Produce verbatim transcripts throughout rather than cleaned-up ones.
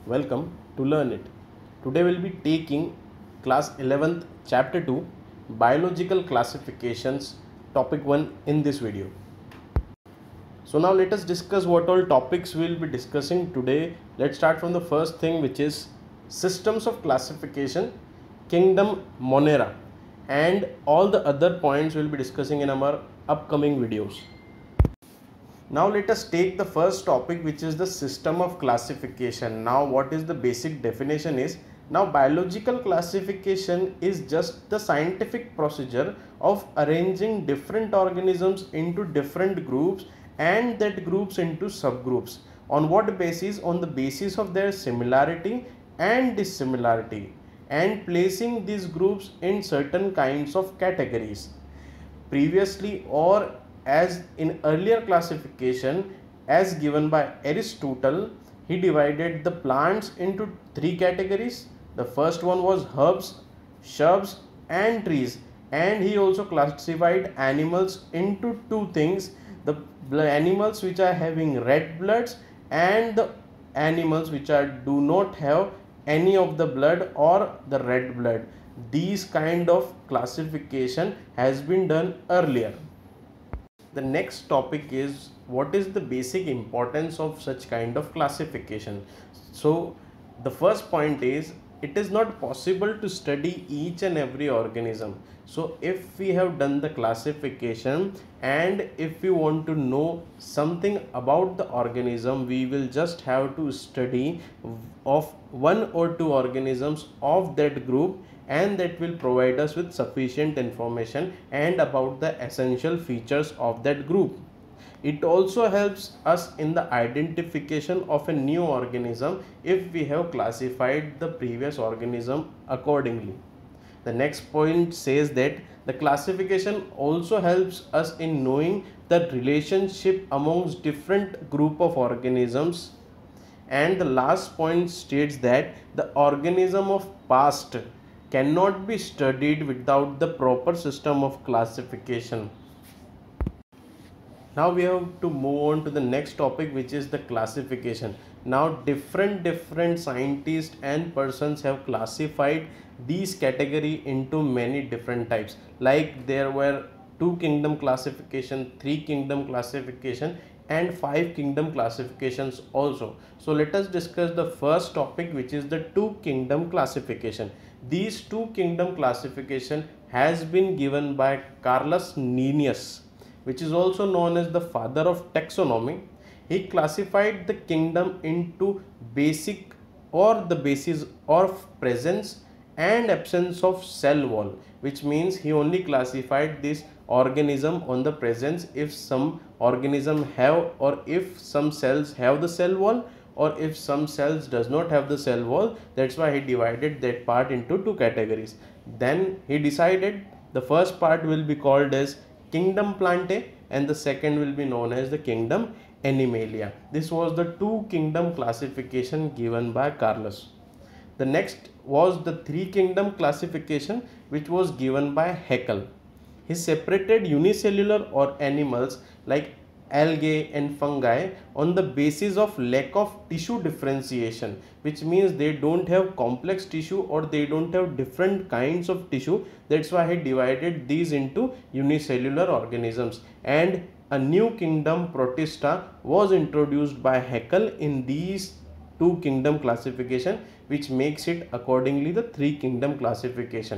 Welcome to Learn It. Today we'll be taking class eleventh chapter two biological classifications topic one in this video. So now let us discuss what all topics we'll be discussing today. Let's start from the first thing, which is systems of classification, kingdom Monera, and all the other points we'll be discussing in our upcoming videos. Now let us take the first topic, which is the system of classification. Now what is the basic definition is, now biological classification is just the scientific procedure of arranging different organisms into different groups and that groups into subgroups. On what basis? On the basis of their similarity and dissimilarity, and placing these groups in certain kinds of categories. Previously, or as in earlier classification as given by Aristotle, he divided the plants into three categories. The first one was herbs, shrubs and trees, and he also classified animals into two things: the animals which are having red bloods and the animals which are do not have any of the blood or the red blood. These kind of classification has been done earlier. The next topic is what is the basic importance of such kind of classification. So the first point is, it is not possible to study each and every organism. So if we have done the classification and if we want to know something about the organism, we will just have to study of one or two organisms of that group, and that will provide us with sufficient information and about the essential features of that group. It also helps us in the identification of a new organism if we have classified the previous organism accordingly. The next point says that the classification also helps us in knowing the relationship amongst different group of organisms. And the last point states that the organism of past cannot be studied without the proper system of classification. Now we have to move on to the next topic, which is the classification. Now different different scientists and persons have classified these category into many different types. Like there were two kingdom classification, three kingdom classification and five kingdom classifications also. So let us discuss the first topic, which is the two kingdom classification. These two kingdom classification has been given by Carolus Linnaeus, which is also known as the father of taxonomy. He classified the kingdom into basic or the basis of presence and absence of cell wall, which means he only classified this organism on the presence if some organism have, or if some cells have the cell wall, or if some cells does not have the cell wall. That's why he divided that part into two categories. Then he decided the first part will be called as kingdom Plantae and the second will be known as the kingdom Animalia. This was the two kingdom classification given by Carolus. The next was the three kingdom classification, which was given by Haeckel. He separated unicellular or animals like algae and fungi on the basis of lack of tissue differentiation, which means they don't have complex tissue or they don't have different kinds of tissue. That's why he divided these into unicellular organisms. And a new kingdom Protista was introduced by Haeckel in these two kingdom classification, which makes it accordingly the three kingdom classification.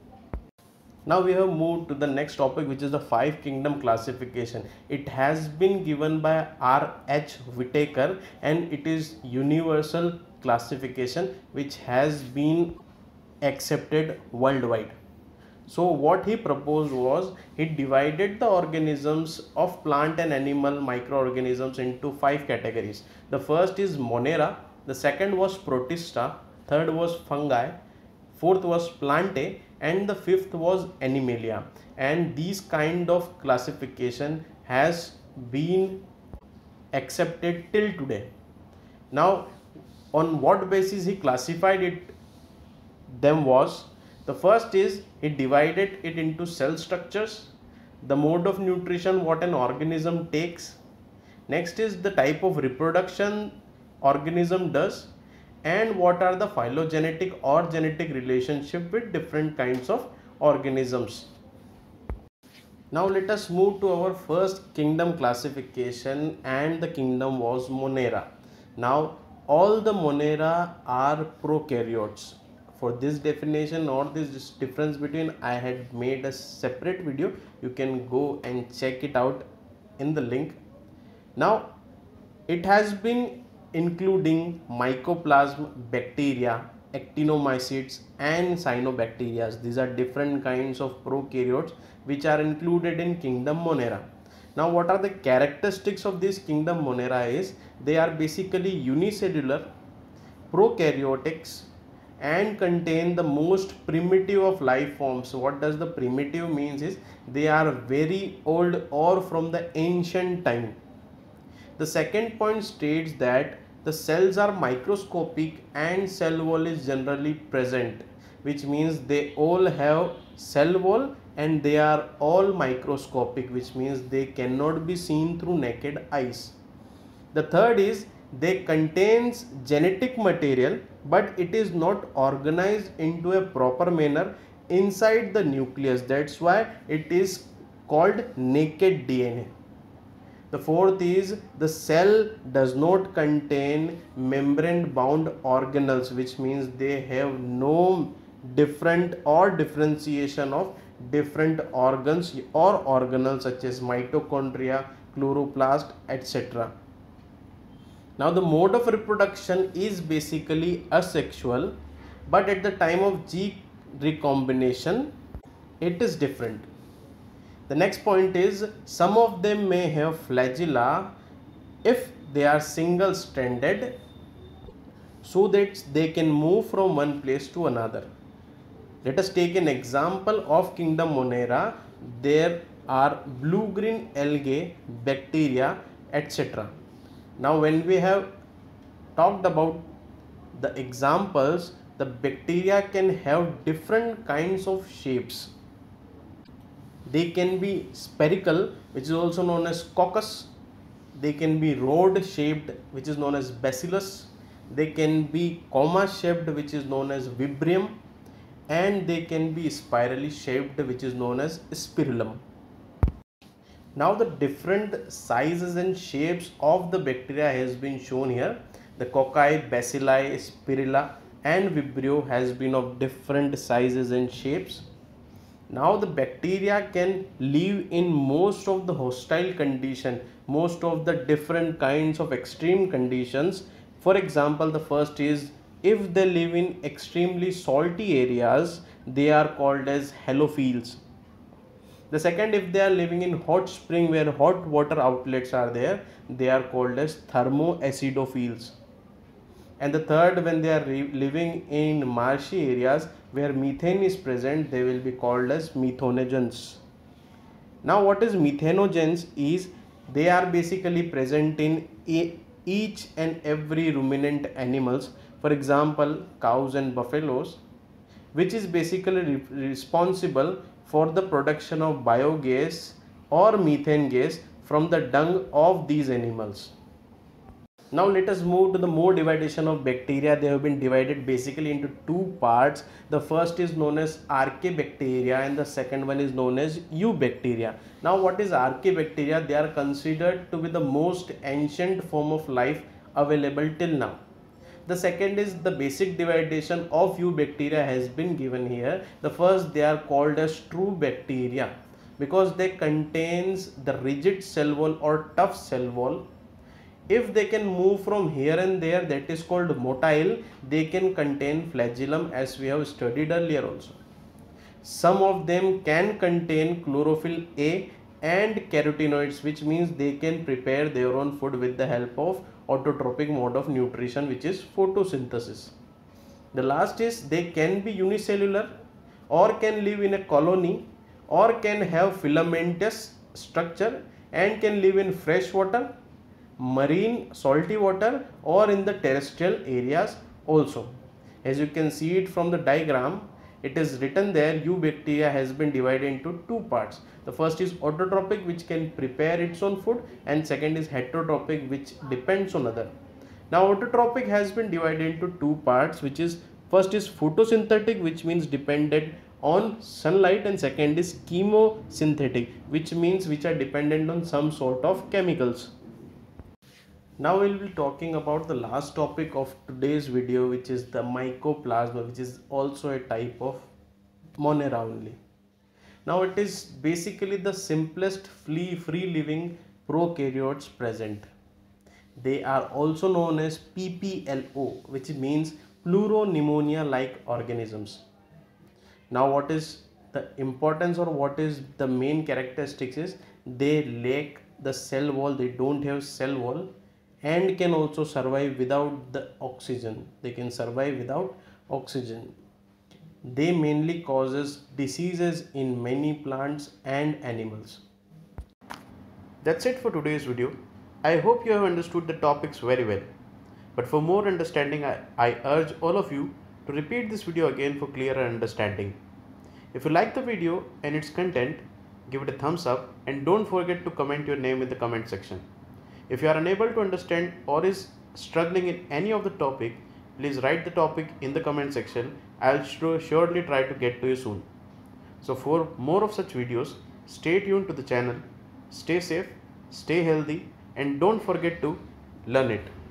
Now we have moved to the next topic, which is the five kingdom classification. It has been given by R H Whitaker and it is universal classification which has been accepted worldwide. So what he proposed was, he divided the organisms of plant and animal microorganisms into five categories. The first is Monera, the second was Protista, third was fungi, fourth was Plantae, and the fifth was Animalia. And these kind of classification has been accepted till today. Now on what basis he classified it them was, the first is he divided it into cell structures, the mode of nutrition what an organism takes, next is the type of reproduction organism does, and what are the phylogenetic or genetic relationship with different kinds of organisms. Now let us move to our first kingdom classification, and the kingdom was Monera. Now all the Monera are prokaryotes. For this definition or this difference between, I had made a separate video. You can go and check it out in the link. Now it has been including mycoplasma, bacteria, actinomycetes and cyanobacteria. These are different kinds of prokaryotes which are included in kingdom Monera. Now what are the characteristics of this kingdom Monera is, they are basically unicellular, prokaryotics, and contain the most primitive of life forms. So what does the primitive means is, they are very old or from the ancient time. The second point states that the cells are microscopic and cell wall is generally present, which means they all have cell wall and they are all microscopic, which means they cannot be seen through naked eyes. The third is, they contains genetic material but it is not organized into a proper manner inside the nucleus. That's why it is called naked D N A. The fourth is, the cell does not contain membrane bound organelles, which means they have no different or differentiation of different organs or organelles such as mitochondria, chloroplast, et cetera. Now the mode of reproduction is basically asexual, but at the time of G recombination it is different. The next point is, some of them may have flagella if they are single stranded, so that they can move from one place to another. Let us take an example of kingdom Monera. There are blue-green algae, bacteria, et cetera. Now when we have talked about the examples, the bacteria can have different kinds of shapes. They can be spherical, which is also known as coccus. They can be rod shaped, which is known as bacillus. They can be comma shaped, which is known as vibrium, and they can be spirally shaped, which is known as spirillum. Now the different sizes and shapes of the bacteria has been shown here. The cocci, bacilli, spirilla and vibrio has been of different sizes and shapes. Now the bacteria can live in most of the hostile condition, most of the different kinds of extreme conditions. For example, the first is, if they live in extremely salty areas, they are called as halophiles. The second, if they are living in hot spring where hot water outlets are there, they are called as thermoacidophiles. And the third, when they are living in marshy areas where methane is present, they will be called as methanogens. Now what is methanogens is, they are basically present in each and every ruminant animals. For example, cows and buffaloes, which is basically re responsible for the production of biogas or methane gas from the dung of these animals. Now let us move to the more dividation of bacteria. They have been divided basically into two parts. The first is known as Archaebacteria and the second one is known as Eubacteria. Now what is Archaebacteria? They are considered to be the most ancient form of life available till now. The second is the basic dividation of Eubacteria has been given here. The first, they are called as true bacteria because they contains the rigid cell wall or tough cell wall. If they can move from here and there, that is called motile. They can contain flagellum, as we have studied earlier also. Some of them can contain chlorophyll A and carotenoids, which means they can prepare their own food with the help of autotrophic mode of nutrition, which is photosynthesis. The last is, they can be unicellular or can live in a colony or can have filamentous structure and can live in fresh water, marine salty water or in the terrestrial areas also. As you can see it from the diagram, it is written there, Eubacteria has been divided into two parts. The first is autotrophic, which can prepare its own food, and second is heterotrophic, which depends on other. Now autotrophic has been divided into two parts, which is first is photosynthetic, which means dependent on sunlight, and second is chemosynthetic, which means which are dependent on some sort of chemicals. Now we will be talking about the last topic of today's video, which is the mycoplasma, which is also a type of Monera only. Now it is basically the simplest free free living prokaryotes present. They are also known as P P L O, which means pleuropneumonia like organisms. Now what is the importance or what is the main characteristics is they lack the cell wall, they don't have cell wall, and can also survive without the oxygen. They can survive without oxygen. They mainly causes diseases in many plants and animals. That's it for today's video. I hope you have understood the topics very well. But for more understanding, I, I urge all of you to repeat this video again for clearer understanding. If you like the video and its content, give it a thumbs up and don't forget to comment your name in the comment section. If you are unable to understand or is struggling in any of the topic, please write the topic in the comment section. I'll surely try to get to you soon. So for more of such videos, stay tuned to the channel, stay safe, stay healthy, and don't forget to learn it.